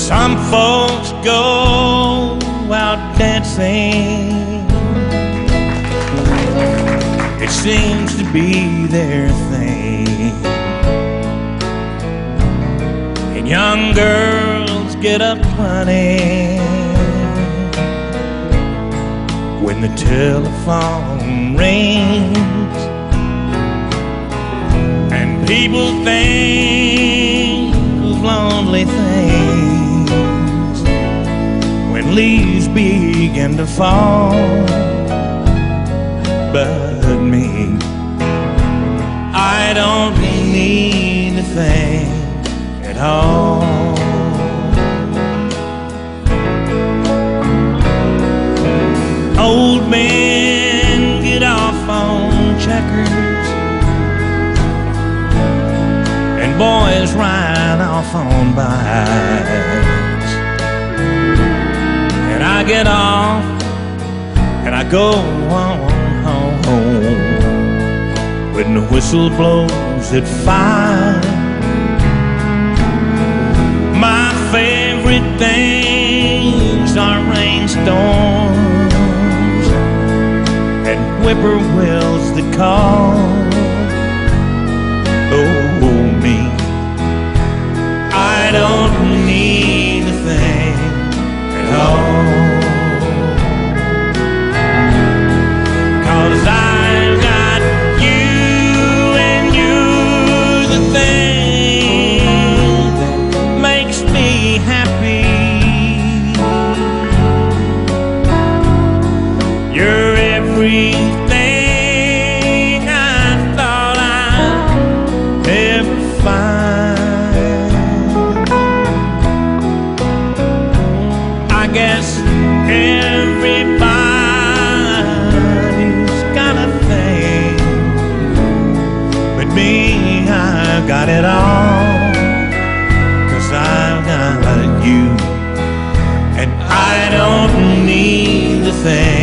Some folks go out dancing, it seems to be their thing. And young girls get up running when the telephone rings, and people think of lonely things when leaves begin to fall. But me, I don't need a thing at all. Old men get off on checkers, and boys ride off on bikes. And I get off and I go on home when the whistle blows at 5. My favorite things are rainstorms and whippoorwills that call. Oh, me, I don't need a thing at all, 'cause I've got you, and you're the thing that makes me happy. You're everything I thought I'd ever find. I guess everybody's got a thing, but me, I've got it all, 'cause I've got you, and I don't need a thing